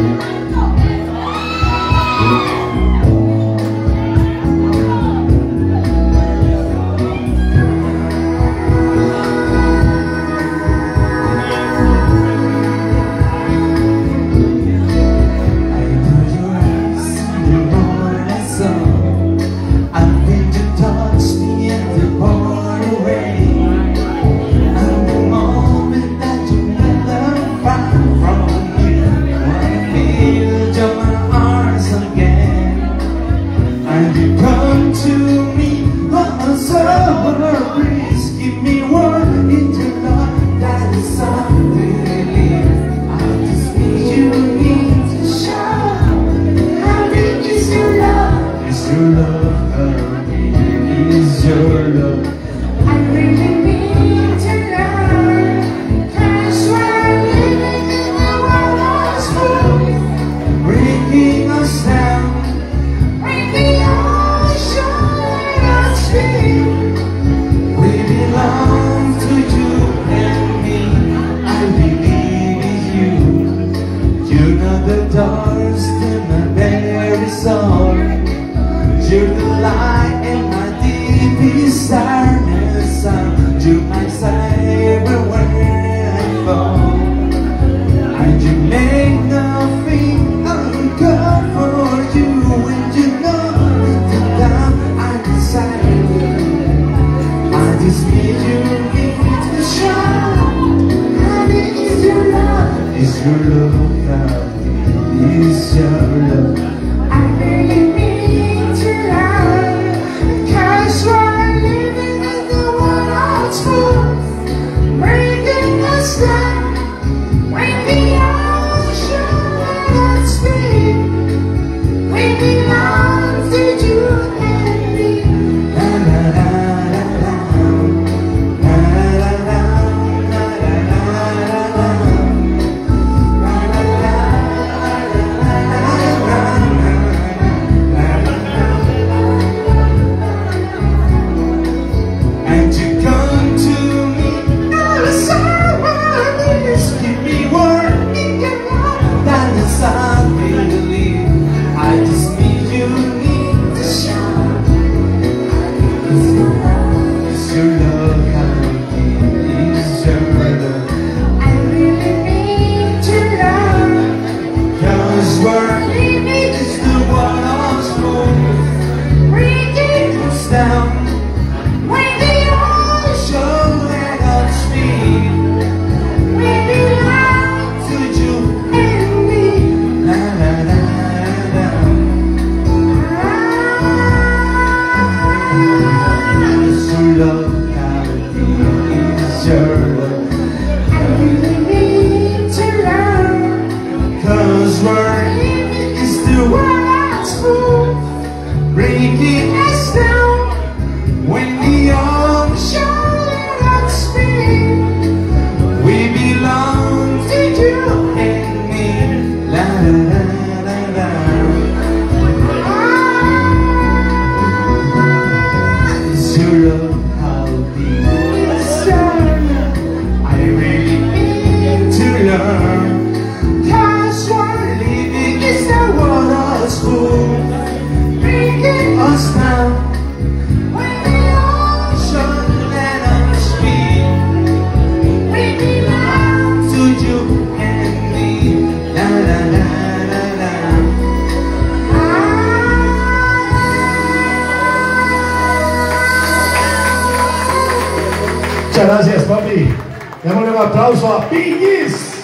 You're the light in my deepest sadness. You're my side everywhere I fall. And you make nothing uncut for you. When you know that down, I decided I just need you to show. Honey, is your love? Is your love now? Is your love? I really need to love, 'cause we're living in the world's truth, breaking us down when the ocean let us be. We belong to you and me. La la la la la, la la la la la la la. Breaking us down when the ocean let us be. We belong to you and me. La la la la la. Is your love how deep is your love? I really need to learn, 'cause we're living is the world's fool. Us now when the ocean let us be. We belong to you and me. La la la la la. Muchas gracias, papi. Démosle un aplauso a Bee Gees.